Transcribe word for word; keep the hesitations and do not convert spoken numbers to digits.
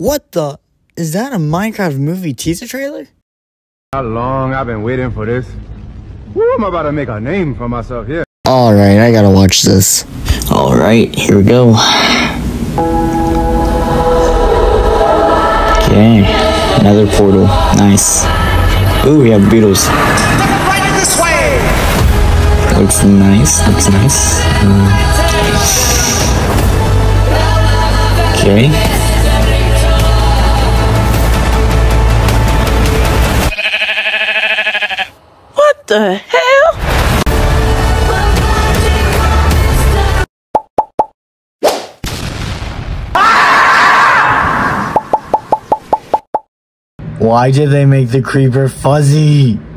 What the? Is that a Minecraft movie teaser trailer? How long I've been waiting for this. Woo, I'm about to make a name for myself here. Alright, I gotta watch this. Alright, here we go. Okay, another portal. Nice. Ooh, we have beetles. Right this way. Looks nice, looks nice. Uh, okay. What the hell? Why did they make the creeper fuzzy?